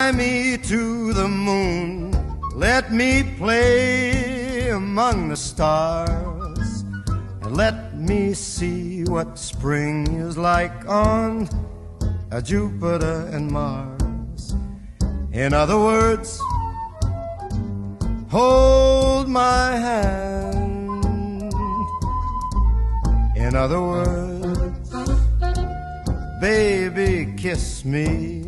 me to the moon, let me play among the stars, and let me see what spring is like on Jupiter and Mars. In other words, hold my hand. In other words, baby, kiss me.